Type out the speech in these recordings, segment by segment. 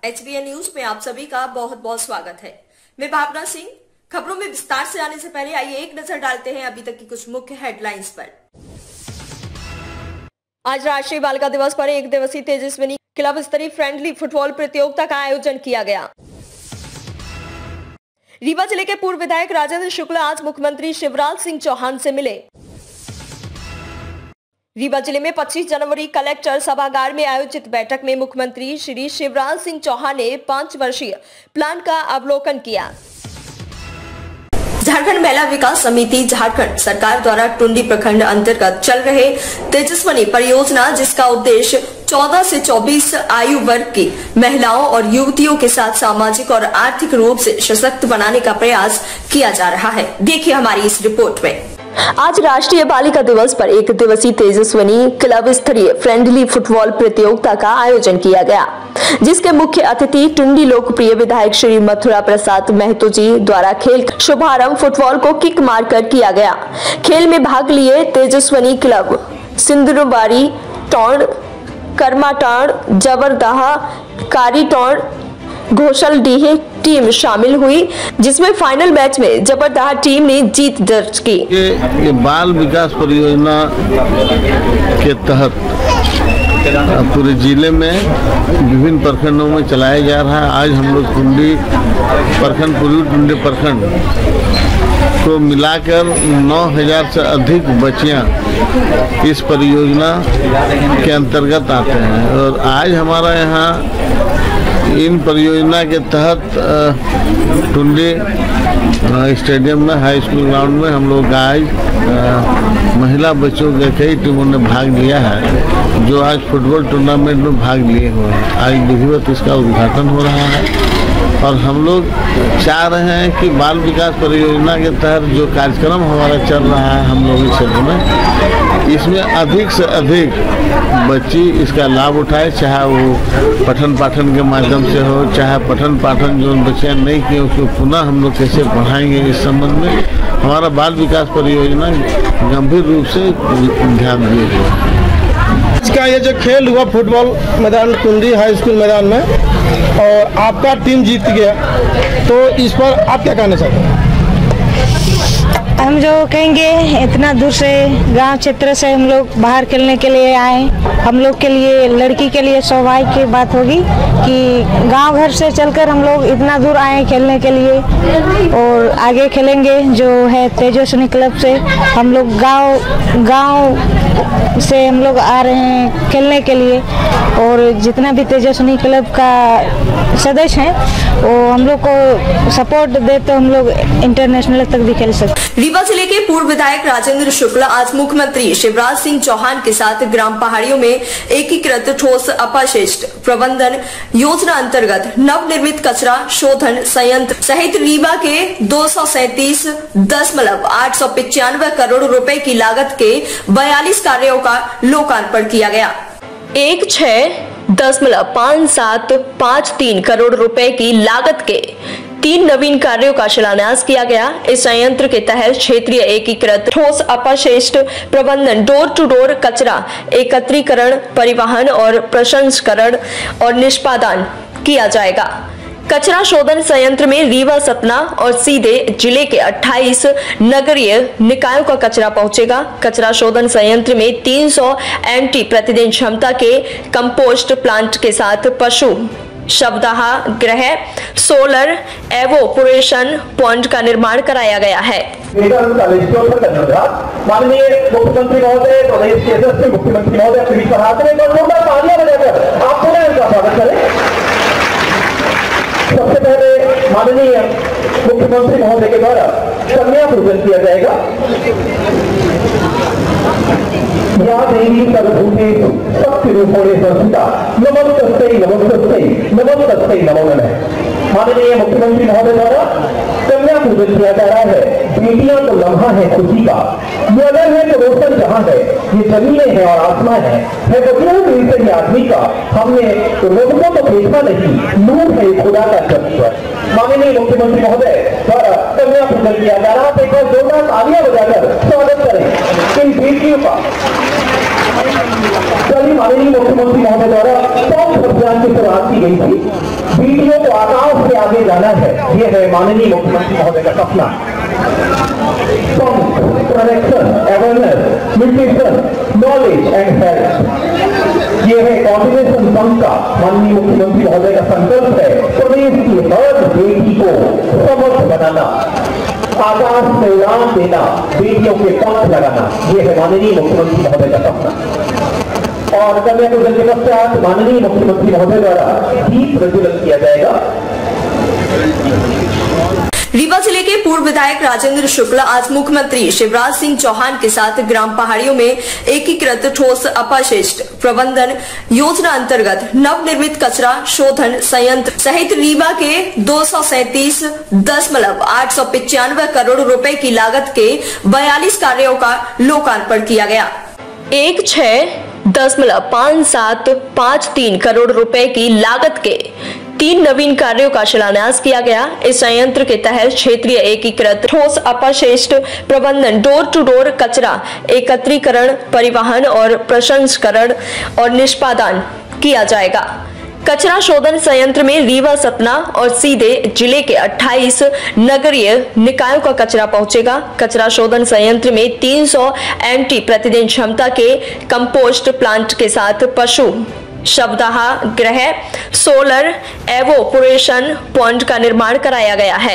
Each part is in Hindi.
HBN न्यूज में आप सभी का बहुत बहुत स्वागत है। मैं भावना सिंह। खबरों में विस्तार से आने से पहले आइए एक नजर डालते हैं अभी तक की कुछ मुख्य हेडलाइंस पर। आज राष्ट्रीय बालिका दिवस पर एक दिवसीय तेजस्विनी क्लब स्तरीय फ्रेंडली फुटबॉल प्रतियोगिता का आयोजन किया गया। रीवा जिले के पूर्व विधायक राजेंद्र शुक्ला आज मुख्यमंत्री शिवराज सिंह चौहान से मिले। रीवा जिले में 25 जनवरी कलेक्टर सभागार में आयोजित बैठक में मुख्यमंत्री श्री शिवराज सिंह चौहान ने 5 वर्षीय प्लान का अवलोकन किया। झारखंड महिला विकास समिति झारखंड सरकार द्वारा टुंडी प्रखंड अंतर्गत चल रहे तेजस्विनी परियोजना, जिसका उद्देश्य 14 से 24 आयु वर्ग की महिलाओं और युवतियों के साथ सामाजिक और आर्थिक रूप से सशक्त बनाने का प्रयास किया जा रहा है। देखिए हमारी इस रिपोर्ट में। आज राष्ट्रीय बालिका दिवस पर एक दिवसीय तेजस्विनी क्लब स्तरीय फ्रेंडली फुटबॉल प्रतियोगिता का आयोजन किया गया, जिसके मुख्य अतिथि टुंडी लोकप्रिय विधायक श्री मथुरा प्रसाद महतो जी द्वारा खेल का शुभारंभ फुटबॉल को किक मारकर किया गया। खेल में भाग लिए तेजस्विनी क्लब सिंदुरबाड़ी टौड़, कर्माटाड़, जबरदहा, कारीटौड़, घोषलडीह टीम शामिल हुई, जिसमें फाइनल मैच में जबरदहा टीम ने जीत दर्ज की। ये बाल विकास परियोजना के तहत पूरे जिले में विभिन्न प्रखंडों में चलाया जा रहा है। आज हम लोग टुंडी प्रखंड, पूर्वी टुंडी प्रखंड को मिलाकर 9000 से अधिक बच्चियां इस परियोजना के अंतर्गत आते हैं। और आज हमारा यहाँ इन परियोजना के तहत टुंडी स्टेडियम में, हाई स्कूल ग्राउंड में हम लोग आज महिला बच्चों के कई टीमों ने भाग लिया है, जो आज फुटबॉल टूर्नामेंट में भाग लिए हुए हैं। आज विधिवत इसका उद्घाटन हो रहा है और हम लोग चाह रहे हैं कि बाल विकास परियोजना के तहत जो कार्यक्रम हमारा चल रहा है हम लोग इस क्षेत्र में, इसमें अधिक से अधिक बच्ची इसका लाभ उठाए, चाहे वो पठन पाठन के माध्यम से हो, चाहे पठन पाठन जो बच्चियाँ नहीं किए उसको पुनः हम लोग कैसे पढ़ाएंगे। इस संबंध में हमारा बाल विकास परियोजना गंभीर रूप से ध्यान दिए हुए है। इसका ये जो खेल हुआ फुटबॉल मैदान टुंडी हाई स्कूल मैदान में और आपका टीम जीत गया, तो इस पर आप क्या कहना चाहते हैं? हम जो कहेंगे, इतना दूर से गांव क्षेत्र से हम लोग बाहर खेलने के लिए आए। हम लोग के लिए, लड़की के लिए सौभाग्य की बात होगी कि गांव घर से चलकर हम लोग इतना दूर आए खेलने के लिए और आगे खेलेंगे। जो है तेजस्विनी क्लब से हम लोग गांव से हम लोग आ रहे हैं खेलने के लिए और जितना भी तेजस्विनी क्लब का सदस्य हैं वो हम लोग को सपोर्ट दे तो हम लोग इंटरनेशनल तक भी खेल सकते। रीवा जिले के पूर्व विधायक राजेंद्र शुक्ला आज मुख्यमंत्री शिवराज सिंह चौहान के साथ ग्राम पहाड़ियों में एकीकृत ठोस अपशिष्ट प्रबंधन योजना अंतर्गत नवनिर्मित कचरा शोधन संयंत्र सहित रीवा के 237.895 करोड़ रुपए की लागत के 42 कार्यों का लोकार्पण किया गया। 16.5753 करोड़ रुपए की लागत के 3 नवीन कार्यों का शिलान्यास किया गया। इस संयंत्र के तहत क्षेत्रीय एकीकृत ठोस अपशिष्ट प्रबंधन, डोर टू डोर कचरा एकत्रीकरण, परिवहन और प्रसंस्करण और निष्पादन किया जाएगा। कचरा शोधन संयंत्र में रीवा, सतना और सीधे जिले के 28 नगरीय निकायों का कचरा पहुंचेगा। कचरा शोधन संयंत्र में 300 MT प्रतिदिन क्षमता के कंपोस्ट प्लांट के साथ पशु शवदाह गृह, सोलर एवोपोरेशन पॉइंट का निर्माण कराया गया है। माननीय मुख्यमंत्री महोदय, प्रदेश के यशस्वी मुख्यमंत्री महोदय अपने बीच पर हाथ में तालियां बजाकर आप पुनः इनका स्वागत करें। सबसे पहले माननीय मुख्यमंत्री महोदय के द्वारा कन्या पूजन किया जाएगा। या देवी सर्वभूतेषु शक्तिरूपेण संस्थिता नमोस्तस्यै नमोस्तस्यै नमोस्तस्यै नमो नमः। माननीय मुख्यमंत्री महोदय द्वारा कन्या पूजन किया जा रहा है। बेटियां तो लम्हा है खुशी का, ये अगर है तो रोशन जहां है, ये जमीनें हैं और आसमान है बदलू तो इसे आदमी का। हमने रोजों को देखा नहीं, नूर है खुदा का तत्व। माननीय मुख्यमंत्री महोदय द्वारा कन्या पूजन किया जा रहा है। एक बार जोरदार तालियां बजाकर स्वागत करें इन बेटियों का। चलिए माननीय मुख्यमंत्री महोदय द्वारा पंप अभियान की शुरुआत की गई थी। बेटियों को आकाश से आगे जाना है, ये है माननीय मुख्यमंत्री महोदय का सपना। Pump, protection, awareness, nutrition, knowledge and health, ये है कॉर्डिनेशन पंप का माननीय मुख्यमंत्री महोदय का संकल्प है। प्रदेश की हर बेटी को समर्थ बनाना, आकाश से उड़ान देना, बेटियों के पंख लगाना, ये है माननीय मुख्यमंत्री महोदय का सपना। और कन्या पूजन के पश्चात माननीय मुख्यमंत्री महोदय द्वारा दीप प्रज्वलन किया जाएगा। रीवा जिले के पूर्व विधायक राजेंद्र शुक्ला आज मुख्यमंत्री शिवराज सिंह चौहान के साथ ग्राम पहाड़ियों में एकीकृत ठोस अपशिष्ट प्रबंधन योजना अंतर्गत नवनिर्मित कचरा शोधन संयंत्र सहित रीवा के 237.895 करोड़ रुपए की लागत के 42 कार्यों का लोकार्पण किया गया। 16.5753 करोड़ रुपए की लागत के 3 नवीन कार्यों का शिलान्यास किया गया। इस संयंत्र के तहत क्षेत्रीय एकीकृत ठोस अपशिष्ट प्रबंधन, डोर टू डोर कचरा एकत्रीकरण, परिवहन और प्रसंस्करण और निष्पादन किया जाएगा। कचरा शोधन संयंत्र में रीवा, सतना और सीधे जिले के 28 नगरीय निकायों का कचरा पहुंचेगा। कचरा शोधन संयंत्र में 300 MT प्रतिदिन क्षमता के कंपोस्ट प्लांट के साथ पशु शवदाह गृह, सोलर एवोपोरेशन पॉइंट का निर्माण कराया गया है।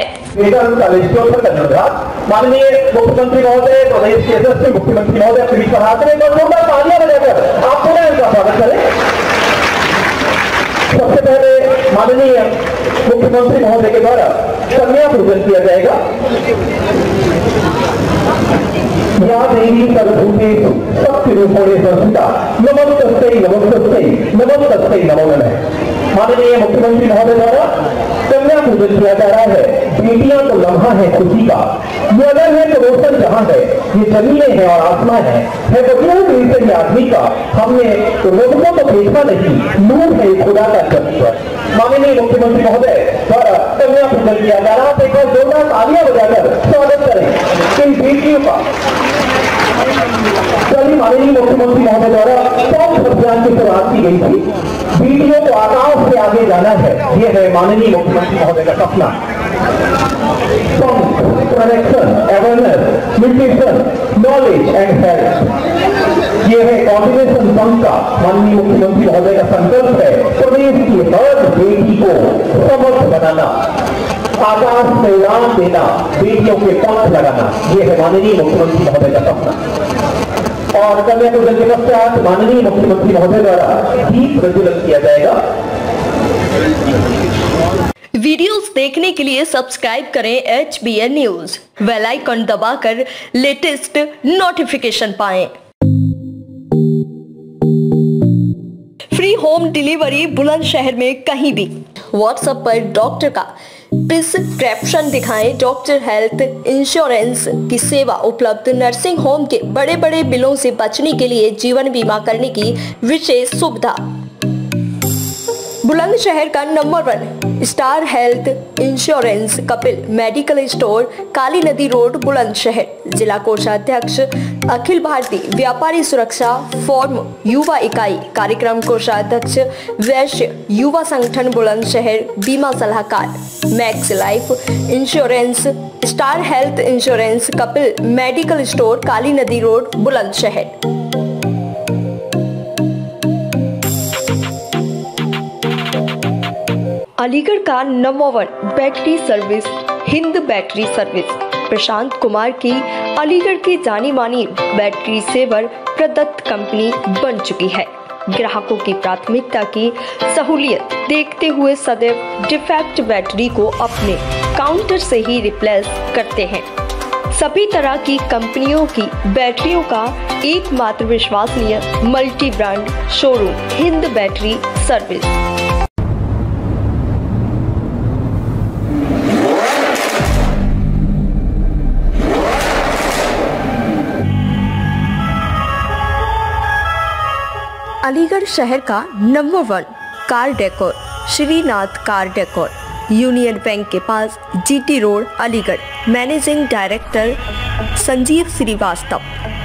माननीय मुख्यमंत्री महोदय, प्रदेश के यशस्वी मुख्यमंत्री महोदय अपने बीच हाथ में तालियां बजाकर आप पुनः इनका स्वागत करें। सबसे पहले माननीय मुख्यमंत्री महोदय के द्वारा कन्या पूजन किया जाएगा। या देवी सर्वभूतेषु शक्तिरूपेण संस्थिता नमोस्तस्यै नमोस्तस्यै नमोस्तस्यै नमो नमः। माननीय मुख्यमंत्री महोदय द्वारा कन्या पूजन किया जा रहा है। बेटियां तो लम्हा है खुशी का, ये अगर है तो रोशन जहां है, ये जमीनें है और आसमान है तो क्यों ये आदमी का। हमने तो लोगों को देखा नहीं, नूर है खुदा का चरित्र। माननीय मुख्यमंत्री महोदय द्वारा कन्या पूजन किया जा रहा है। एक बार जोरदार तालियां बजाकर स्वागत करें इन बेटियों का। माननीय मुख्यमंत्री महोदय द्वारा पंप अभियान की शुरुआत की गई थी। बेटियों को आकाश से आगे जाना है, ये है माननीय मुख्यमंत्री महोदय का सपना। Pump, protection, awareness, nutrition, knowledge and health, ये है कॉर्डिनेशन पंप का माननीय मुख्यमंत्री महोदय का संकल्प है। प्रदेश की हर बेटी को समर्थ बनाना, आकाश से उड़ान देना, बेटियों के पंख लगाना, ये है माननीय मुख्यमंत्री महोदय का सपना। और कन्या पूजन के पश्चात माननीय मुख्यमंत्री महोदय द्वारा दीप प्रज्वलन किया जाएगा। वीडियोस देखने के लिए सब्सक्राइब करें HBN न्यूज, बेल आइकन दबाकर लेटेस्ट नोटिफिकेशन पाएं। फ्री होम डिलीवरी बुलंदशहर में कहीं भी। व्हाट्सएप पर डॉक्टर का प्रिस्क्रिप्शन दिखाएं। डॉक्टर हेल्थ इंश्योरेंस की सेवा उपलब्ध। नर्सिंग होम के बड़े बड़े बिलों से बचने के लिए जीवन बीमा करने की विशेष सुविधा। बुलंदशहर का नंबर 1 star health insurance Kapil medical store, Kali Nadi road, Bulandshahr. जिला कोषाध्यक्ष अखिल भारतीय व्यापारी सुरक्षा फोरम युवा इकाई, कार्यक्रम कोषाध्यक्ष वैश्य युवा संगठन बुलंदशहर। बीमा सलाहकार max life insurance, star health insurance Kapil medical store, Kali Nadi road, Bulandshahr. Aligarh का नंबर 1 battery service Hind battery service. Prashant Kumar की अलीगढ़ की जानी मानी बैटरी सेवर प्रदत्त कंपनी बन चुकी है। ग्राहकों की प्राथमिकता की सहूलियत देखते हुए सदैव डिफेक्ट बैटरी को अपने काउंटर से ही रिप्लेस करते हैं। सभी तरह की कंपनियों की बैटरियों का एकमात्र विश्वसनीय multi brand showroom Hind battery service. Aligarh शहर का नंबर 1 car decor Shrinath car decor, union bank के पास, GT road, Aligarh. Managing director Sanjeev Srivastava.